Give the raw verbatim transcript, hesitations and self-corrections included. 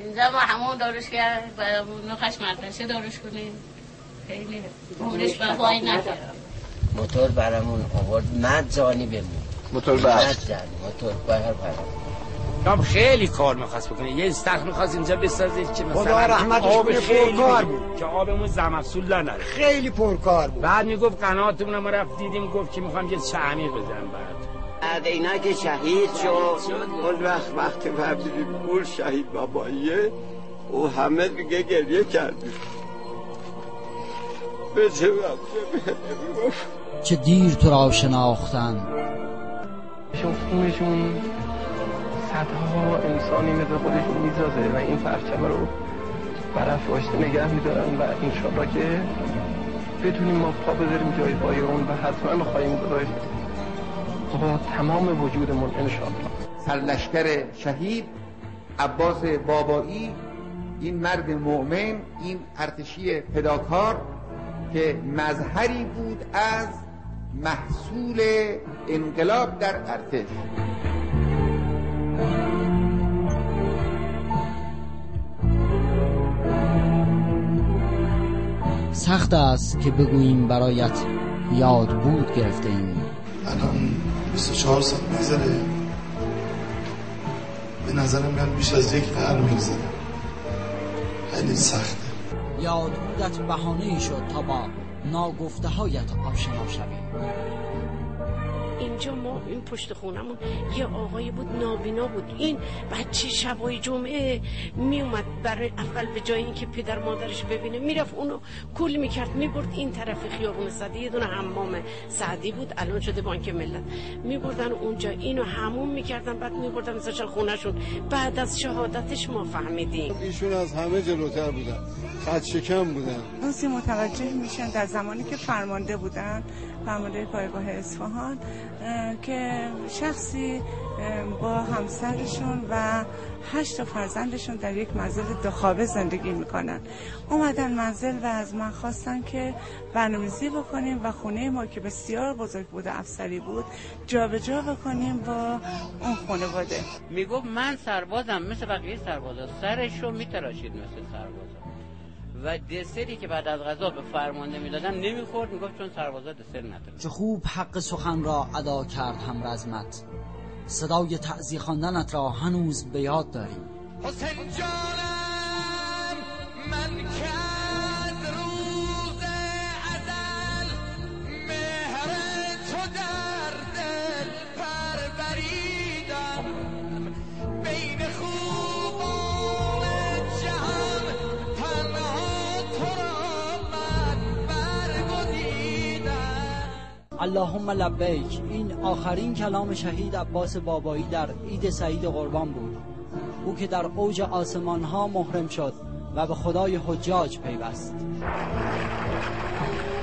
اینجا ما همون دارش کرد و نخش مدرسه دارش کنیم خیلی عمرش بقایی نکرد. موتور برامون آورد مجانی بمون موتور برام مجانی موتور بهر برام هم خیلی کار می‌خواست بکنه. یه استخر می‌خواست اینجا بسازه که مثلا خدا رحمتش آب کنه خیلی پرکار بود که آبمون زمافزول نره. خیلی پرکار بود. بعد میگفت قناتمون ما رفت دیدیم گفت که می‌خوام یه چه عمیق بزنم برات. بعد اینا که شهید شد اون وقت وقتی فهمیدیم اون شهید باباییه او همه دیگه گریه کردیم. به چه وقت چه دیر تو را شناختن خونشون صدها انسانی مثل خودشون میزازه و این پرچم رو برافراشته نگه میدارن و انشالله که بتونیم ما پا بذاریم جای پای اون و حتما خواهیم گذاشت با تمام وجودمون انشالله. سرلشکر شهید عباس بابایی، این مرد مؤمن، این ارتشی فداکار که مظهری بود از محصول انقلاب در ارتش. سخت است که بگوییم برایت یاد بود گرفته ایم. الان بیست و چهار سال میگذره، به نظرم میاد بیش از یک قرن میگذره. خیلی سخته. یاد بودت بهانه‌ای شد تا با ناگفته هایت آشنا شویم. اینجا ما این پشت خونمون یه آقای بود نابینا بود، این بچه شبای جمعه می اومد برای اول به جای اینکه پدر مادرش ببینه میرفت اونو کل میکرد میبرد این طرف خیابون سعدی، یه دونه حمام سعدی بود الان شده بانک ملت، میبردن اونجا اینو حموم میکردن بعد میبردن مثلا خونهشون. بعد از شهادتش ما فهمیدیم ایشون از همه جلوتر بودن، خط شکم بودن. روزی متوجه میشن در زمانی که فرمانده بودن، فرمانده پایگاه اصفهان، که شخصی با همسرشون و هشت فرزندشون در یک منزل دو خوابه زندگی میکنن. اومدن منزل و از من خواستن که برنامه‌ریزی بکنیم و خونه ما که بسیار بزرگ بود افسری بود جابجا بکنیم با اون خانواده. میگفت من سربازم مثل بقیه سربازا، سرشو میتراشید مثل سربازا و دسری که بعد از غذا به فرمانده میدادن نمیخورد، میگفت چون سربازا دسر نداره. چه خوب حق سخن را ادا کرد هم رزمت، صدای تعزیه خواندنت را هنوز به یاد داریم. حسین جانم من کرد روز ازل مهر تو در دل پروریدم، بین خوبان جهان تنها تو را من برگزیدم. اللهم لبیک. این آخرین کلام شهید عباس بابایی در عید سعید قربان بود، او که در اوج آسمان ها محرم شد و به خدای حجاج پیوست.